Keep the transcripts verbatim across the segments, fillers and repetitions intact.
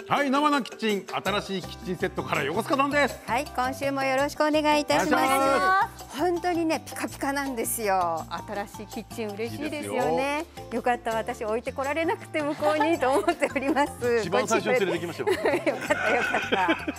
はい、生のキッチン、新しいキッチンセットから横須賀さんです。 はい、今週もよろしくお願いいたします。本当にね、ピカピカなんですよ。新しいキッチン嬉しいですよね。よかった、私置いてこられなくて向こうにと思っております。 一番最初に連れてきましょう。 よかったよかった。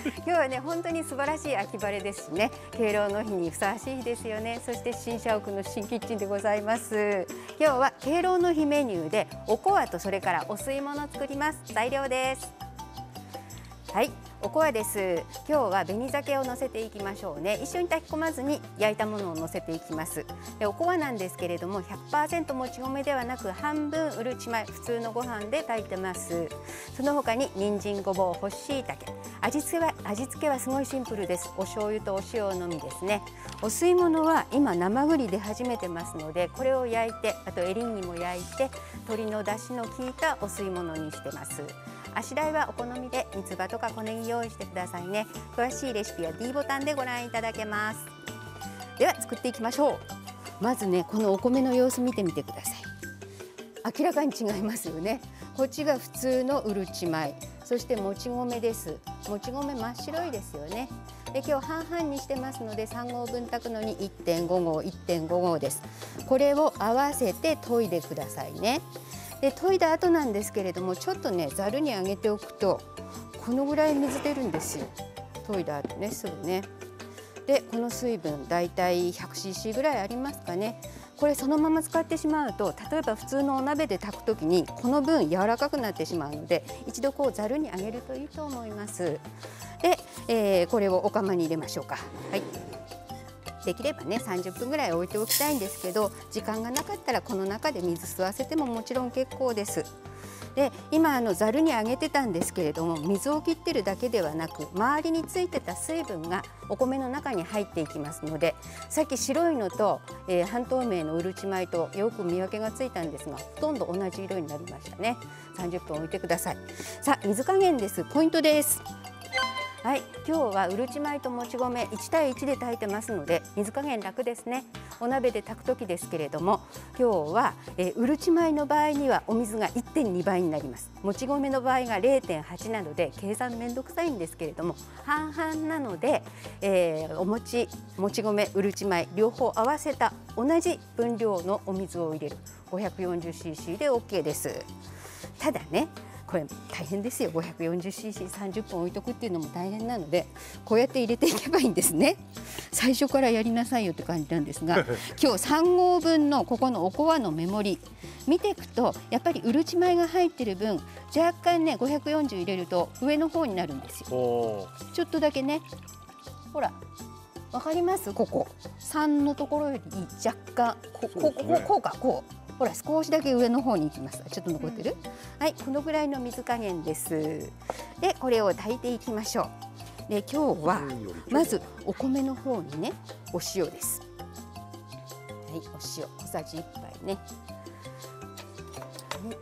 今日はね、本当に素晴らしい秋晴れですしね。敬老の日にふさわしい日ですよね。そして新社屋の新キッチンでございます。今日は敬老の日メニューでおこわとそれからお吸い物を作ります。材料です。はい、おこわです。今日は紅鮭を乗せていきましょうね。一緒に炊き込まずに焼いたものを乗せていきます。で、おこわなんですけれども ひゃくパーセント もち米ではなく半分うるち米、普通のご飯で炊いてます。その他に人参、ごぼう、干し椎茸。味付けは味付けはすごいシンプルです。お醤油とお塩のみですね。お吸い物は今生栗出始めてますので、これを焼いて、あとエリンギも焼いて鶏の出汁の効いたお吸い物にしてます。あしらいはお好みで三つ葉とか小ネギ用意してくださいね。詳しいレシピは D ボタンでご覧いただけます。では作っていきましょう。まずね、このお米の様子見てみてください。明らかに違いますよね。こっちが普通のうるち米、そしてもち米です。もち米真っ白いですよね。で、今日半々にしてますのでさん合分炊くのに いってんご 合 いってんご 合です。これを合わせて研いでくださいね。で、研いだ後なんですけれども、ちょっとねざるにあげておくとこのぐらい水出るんですよ。研いだ後ね、すぐね。で、この水分だいたい ひゃくシーシー ぐらいありますかね。これそのまま使ってしまうと、例えば普通のお鍋で炊くときにこの分柔らかくなってしまうので、一度こうざるにあげるといいと思います。で、えー、これをお釜に入れましょうか。はい、できればねさんじゅっぷんぐらい置いておきたいんですけど、時間がなかったらこの中で水吸わせてももちろん結構です。で、今あのざるにあげてたんですけれども、水を切ってるだけではなく周りについてた水分がお米の中に入っていきますので、さっき白いのと、えー、半透明のうるち米とよく見分けがついたんですが、ほとんど同じ色になりましたね。さんじゅっぷん置いてください。さあ、水加減です。ポイントです。はい、今日はうるち米ともち米いち対いちで炊いてますので水加減楽ですね。お鍋で炊く時ですけれども、今日は、えー、うるち米の場合にはお水が いってんに 倍になります。もち米の場合が れいてんはち なので計算めんどくさいんですけれども、半々なので、えー、お餅、もち米、うるち米両方合わせた同じ分量のお水を入れる ごひゃくよんじゅうシーシー で オーケー です。ただね、これ大変ですよ。 ごひゃくよんじゅうシーシーさんじゅっぷん置いとくっていうのも大変なので、こうやって入れていけばいいんですね。最初からやりなさいよって感じなんですが今日さん合分のここのおこわの目盛り見ていくと、やっぱりうるち米が入ってる分若干ねごひゃくよんじゅう入れると上の方になるんですよ。ちょっとだけね、ほらわかります？ここさんのところより若干こここここうかこう。ほら少しだけ上の方に行きます。ちょっと残ってる、うん、はい、このぐらいの水加減です。で、これを炊いていきましょう。で、今日はまずお米の方にねお塩です。はい、お塩小さじいっぱいね。はい、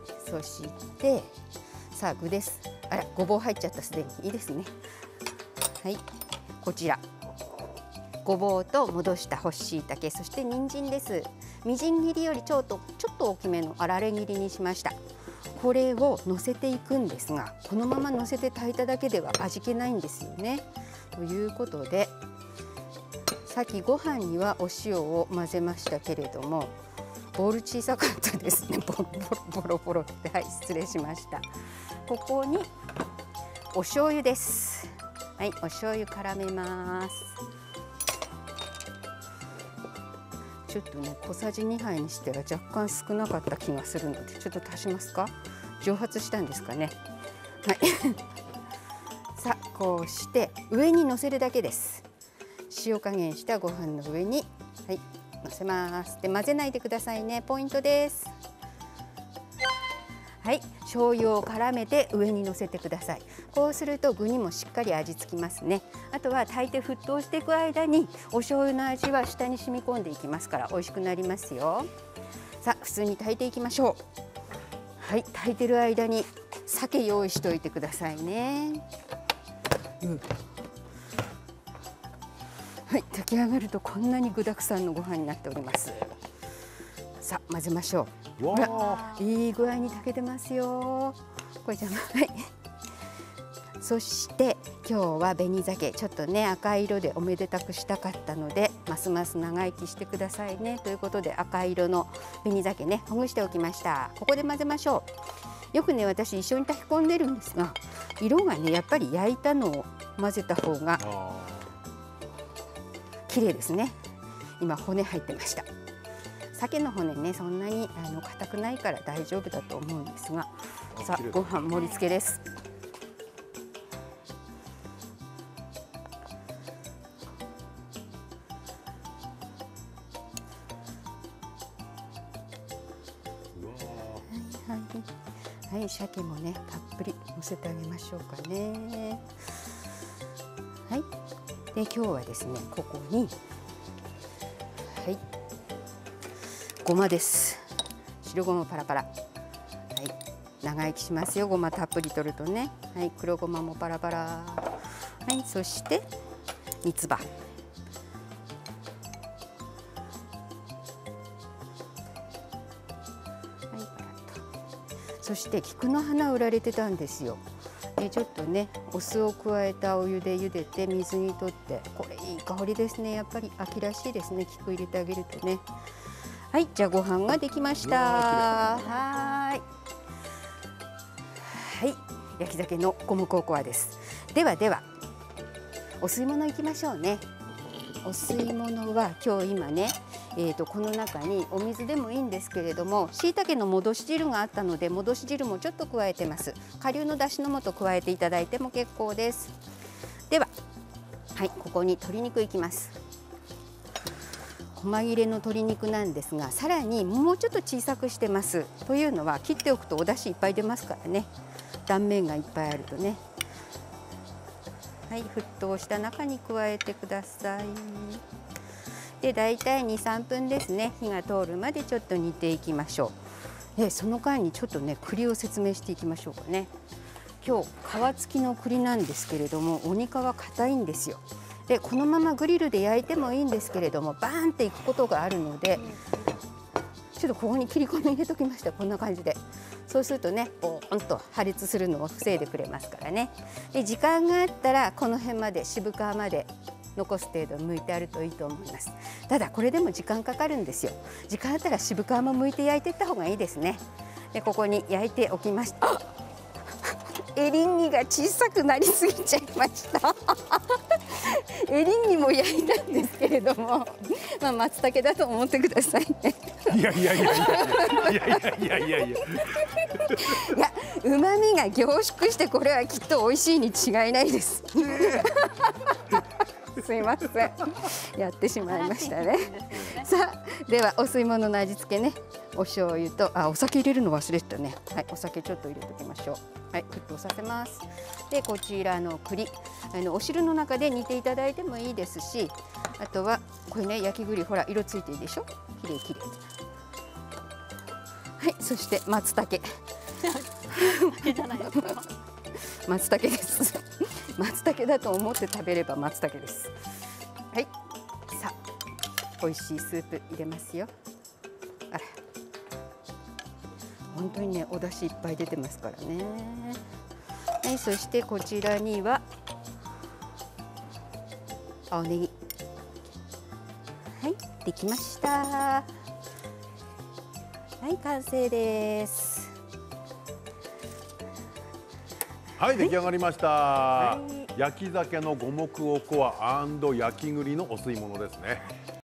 そしてさあ具です。あら、ごぼう入っちゃった。すでにいいですね。はい、こちらごぼうと戻した干し椎茸、そして人参です。みじん切りよりちょっとちょっと大きめのあられ切りにしました。これを乗せていくんですが、このまま乗せて炊いただけでは味気ないんですよね。ということで、さっきご飯にはお塩を混ぜましたけれども、ボウル小さかったですね。ボロボロボロボロって、はい、失礼しました。ここにお醤油です。はい、お醤油絡めます。ちょっとね小さじにはいにしては若干少なかった気がするので、ちょっと足しますか。蒸発したんですかね。はいさあ、こうして上に乗せるだけです。塩加減したご飯の上に、はい、乗せます。で、混ぜないでくださいね。ポイントです。はい、醤油を絡めて上に乗せてください。こうすると具にもしっかり味付きますね。あとは炊いて沸騰していく間にお醤油の味は下に染み込んでいきますから美味しくなりますよ。さあ、普通に炊いていきましょう。はい、炊いてる間に鮭用意しておいてくださいね。うん、はい、炊き上がるとこんなに具だくさんのご飯になっております。さあ、混ぜましょう。ほら、いい具合に炊けてますよ。これじゃない。 そして今日は紅鮭、ちょっとね赤い色でおめでたくしたかったので、ますます長生きしてくださいねということで、赤色の紅鮭ねほぐしておきました。ここで混ぜましょう。よくね私一緒に炊き込んでるんですが、色がねやっぱり焼いたのを混ぜた方が綺麗ですね。今骨入ってました。鮭の骨ねそんなにあの硬くないから大丈夫だと思うんですが、さあご飯盛り付けです。はい、はい、鮭もねたっぷり乗せてあげましょうかね。はい、で今日はですねここにはいごまです。白ごまパラパラ。はい、長生きしますよ。ごまたっぷり取るとね。はい、黒ごまもパラパラ。はい、そして三つ葉。はい、パラッと。そして菊の花売られてたんですよ。でちょっとねお酢を加えたお湯で茹でて水にとって、これいい香りですね。やっぱり秋らしいですね。菊入れてあげるとね。はい、じゃあご飯ができました。はい、はい、焼き鮭の五目おこわです。ではではお吸い物いきましょうね。お吸い物は今日今ね、えーとこの中にお水でもいいんですけれども、椎茸の戻し汁があったので戻し汁もちょっと加えてます。顆粒のだしの素加えていただいても結構です。では、はい、ここに鶏肉いきます。細切れの鶏肉なんですが、さらにもうちょっと小さくしてます。というのは切っておくとお出汁いっぱい出ますからね。断面がいっぱいあるとね。はい、沸騰した中に加えてください。で、だいたいに、さんぷんですね。火が通るまでちょっと煮ていきましょう。で、その間にちょっとね栗を説明していきましょうかね。今日皮付きの栗なんですけれども、お肉は硬いんですよ。でこのままグリルで焼いてもいいんですけれども、バーンっていくことがあるので、ちょっとここに切り込み入れときました。こんな感じで。そうするとねボーンと破裂するのを防いでくれますからね。で時間があったらこの辺まで渋皮まで残す程度剥いてあるといいと思います。ただこれでも時間かかるんですよ。時間あったら渋皮も剥いて焼いていった方がいいですね。でここに焼いておきました。エリンギが小さくなりすぎちゃいましたエリンギも焼いたんですけれども、まあ松茸だと思ってくださいねいやいやいやいやいやいやいやいやいやいや、旨味が凝縮してこれはきっと美味しいに違いないですすいません、やってしまいましたね。さあ、ではお吸い物の味付けね、お醤油とあお酒入れるの忘れてたね。はい、お酒ちょっと入れておきましょう。はい、沸騰させます。でこちらの栗、あのお汁の中で煮ていただいてもいいですし、あとはこれね焼き栗、ほら色ついていいでしょ。きれいきれい。はい、そして松茸松茸です松茸だと思って食べれば松茸です。はい、さあ美味しいスープ入れますよ。あら、本当にねお出汁いっぱい出てますからね。はい、そしてこちらには青ネギ。はい、できました。はい、完成です。 はい、出来上がりました。 はい、 焼き鮭の五目おこわ&焼き栗のお吸い物ですね。